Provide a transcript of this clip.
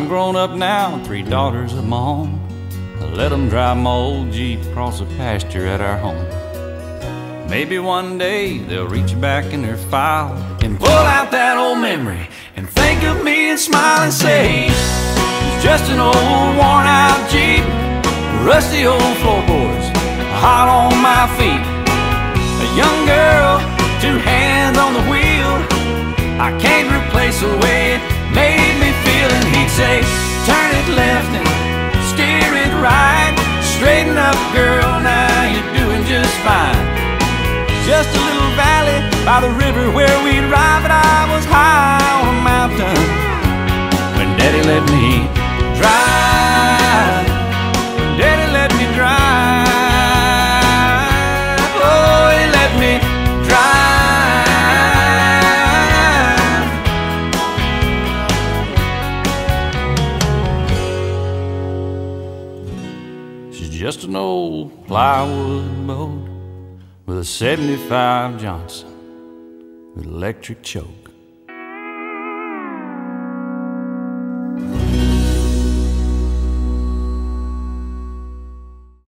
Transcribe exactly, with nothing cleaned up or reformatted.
grown up now, and three daughters of my own. I let them drive my old Jeep across the pasture at our home. Maybe one day they'll reach back in their file and pull out that old memory and think of me and smile and say, it's just an old worn out Jeep, rusty old floorboards, hot on my feet. A young girl, two hands on the wheel, I can't replace the way it made me feel. And he'd say, turn it left and steer it right, straighten up girl, now you're doing just fine. Just a little valley by the river where we'd ride, but I was high on a mountain when Daddy let me drive. When Daddy let me drive. Oh, he let me drive. She's just an old plywood boat with a seventy-five Johnson with electric choke.